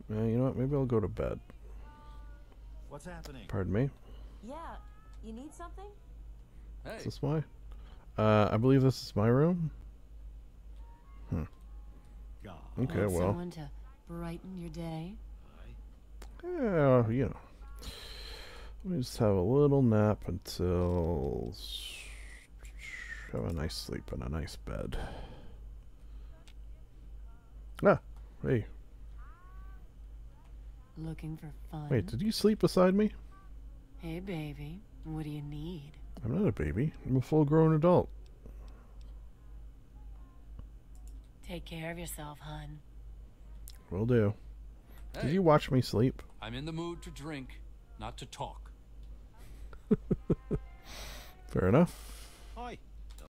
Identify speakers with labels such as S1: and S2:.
S1: You know what? Maybe I'll go to bed.
S2: What's happening?
S1: Pardon me.
S3: Yeah, you need something?
S4: Hey.
S1: Is this my? I believe this is my room.
S2: God.
S1: Okay,
S3: Need
S1: well.
S3: someone to brighten your day?
S1: Yeah, you know. Let me just have a little nap until have a nice sleep in a nice bed. Ah, hey.
S3: Looking for fun?
S1: Wait, did you sleep beside me?
S3: Hey, baby. What do you need?
S1: I'm not a baby. I'm a full-grown adult.
S3: Take care of yourself, hun.
S1: Will do.
S4: Hey.
S1: Did you watch me sleep?
S4: I'm in the mood to drink, not to talk.
S1: Fair enough.